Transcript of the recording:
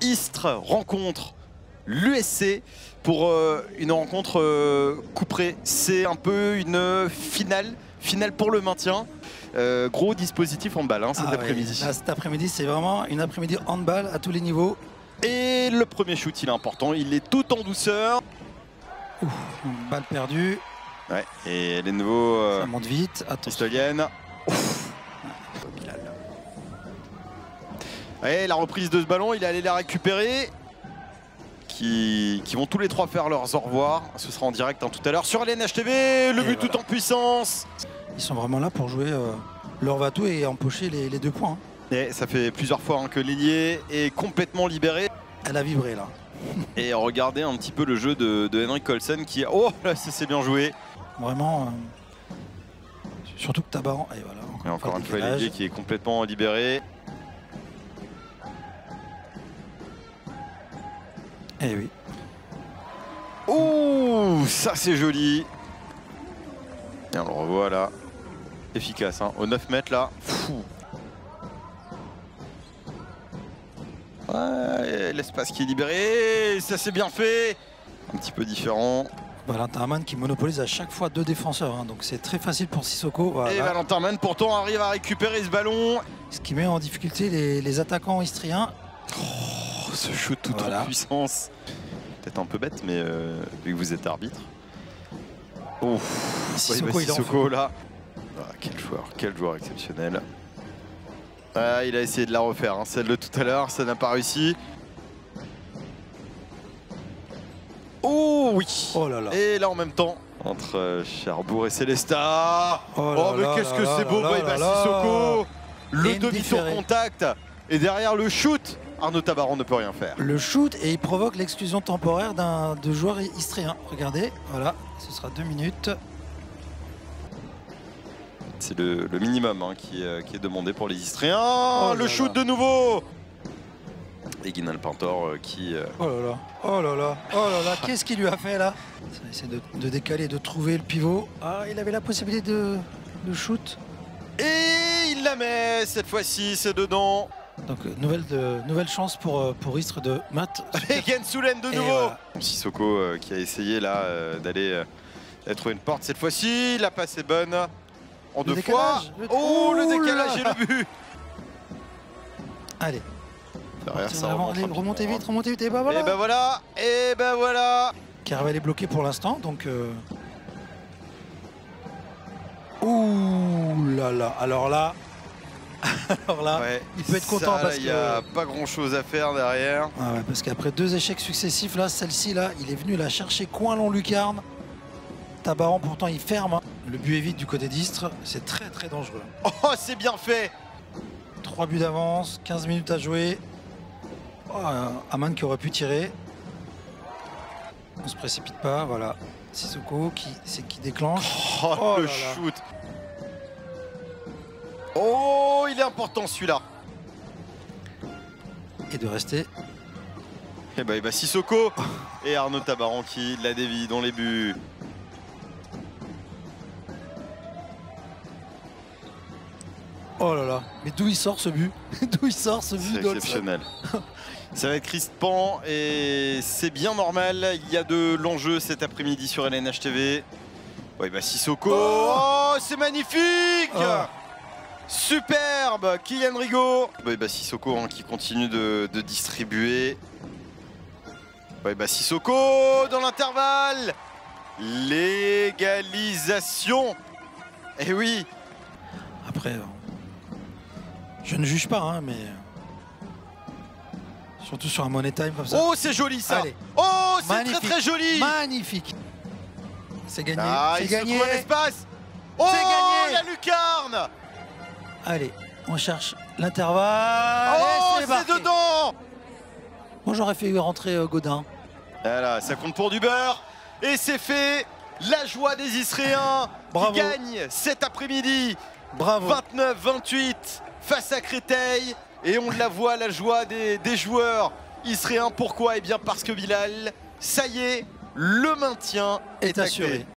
Istres rencontre l'USC pour une rencontre couperée. C'est un peu une finale pour le maintien. Gros dispositif handball hein, cet après-midi. Ouais. Cet après-midi, c'est vraiment une après-midi handball à tous les niveaux. Et le premier shoot, il est important. Il est tout en douceur. Ouf, balle perdue. Ouais, et les nouveaux. Ça monte vite. Pistolienne. Et la reprise de ce ballon, il est allé la récupérer. Qui vont tous les trois faire leurs au revoir. Ce sera en direct hein, tout à l'heure sur LNH-TV. Le but voilà. Tout en puissance. Ils sont vraiment là pour jouer leur va-tout et empocher les 2 points. Hein. Et ça fait plusieurs fois hein, que l'ailier est complètement libéré. Elle a vibré là. Et regardez un petit peu le jeu de Henrik Colson qui... Oh là, c'est bien joué. Vraiment... Surtout que Tabaran... Et voilà, et encore une fois, l'ailier qui est complètement libéré. Eh oui. Ouh, ça c'est joli. Et on le revoit là. Efficace, hein. Au 9 mètres là. Fou. Ouais, l'espace qui est libéré. Ça c'est bien fait. Un petit peu différent. Valentin Amann qui monopolise à chaque fois 2 défenseurs. Hein. Donc c'est très facile pour Sissoko. Voilà. Et Valentin Amann pourtant arrive à récupérer ce ballon. Ce qui met en difficulté les attaquants istriens. Oh, ce shoot tout en puissance. Peut-être un peu bête, mais vu que vous êtes arbitre. Oh, Sissoko là. Ah, quel joueur exceptionnel. Ah, il a essayé de la refaire, hein, celle de tout à l'heure, ça n'a pas réussi. Oh oui. Oh là là. Et là en même temps, entre Cherbourg et Célestat. Oh mais qu'est-ce que c'est beau, Sissoko. Le demi sur contact. Et derrière le shoot, Arnaud Tabaran ne peut rien faire. Le shoot et il provoque l'exclusion temporaire de joueur istrien. Regardez, voilà, ce sera 2 minutes. C'est le minimum hein, qui est demandé pour les Istriens. Oh le shoot de nouveau. Et Guinal Pintor qui... Oh là là, oh là là, oh là là, qu'est-ce qu'il lui a fait là? Ça essaie de décaler, de trouver le pivot. Ah, il avait la possibilité de shoot. Et il la met, cette fois-ci, c'est dedans. Donc nouvelle chance pour Istres de Matt. Et Gensoulen de nouveau. Voilà. Sissoko qui a essayé là d'aller trouver une porte cette fois-ci. La passe est bonne. En 2 fois. Oh le décalage et le but. Allez. Derrière ça remontez vite, et ben voilà. Et ben voilà. Caravel est bloqué pour l'instant, donc... Ouh là là, alors là, ouais, il peut être content parce qu'il n'y a pas grand chose à faire derrière. Ah ouais, parce qu'après 2 échecs successifs, là, celle-ci, là, il est venu la chercher coin long lucarne. Tabaran, pourtant, il ferme. Le but est vide du côté d'Istres. C'est très, très dangereux. Oh, c'est bien fait. 3 buts d'avance, 15 minutes à jouer. Oh, Amann qui aurait pu tirer. On se précipite pas, voilà. Sissoko qui déclenche. Oh le shoot. Oh, il est important celui-là. Et de rester. Et bah Sissoko et Arnaud Tabaran qui la dévie dans les buts. Oh là là, mais d'où il sort ce but? D'où il sort ce but? C'est exceptionnel. Ça va être crispant et c'est bien normal. Il y a de l'enjeu cet après-midi sur LNH-TV. Ouais, bah Sissoko. Oh, c'est magnifique. Superbe. Kylian Rigaud. Ouais, bah Sissoko hein, qui continue de distribuer. Ouais, bah Sissoko dans l'intervalle. L'égalisation. Et oui. Après, je ne juge pas, hein, mais... Surtout sur un money time comme ça. Oh, c'est joli ça. Allez. Oh, c'est très très joli. Magnifique. C'est gagné. Ah, c'est gagné. l'espace. Oh, c'est gagné. la lucarne. Allez, on cherche l'intervalle. Oh, c'est dedans. Moi, j'aurais fait rentrer Godin. Voilà, ça compte pour du beurre. Et c'est fait. La joie des Isréens qui gagnent cet après-midi. Bravo. 29-28 face à Créteil. Et on la voit, la joie des joueurs isréens. Pourquoi? Eh bien parce que Bilal, ça y est, le maintien est assuré.